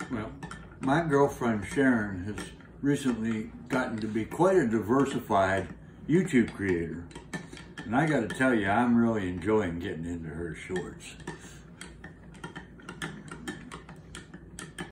Well, my girlfriend Sharon has recently gotten to be quite a diversified YouTube creator. And I got to tell you, I'm really enjoying getting into her shorts.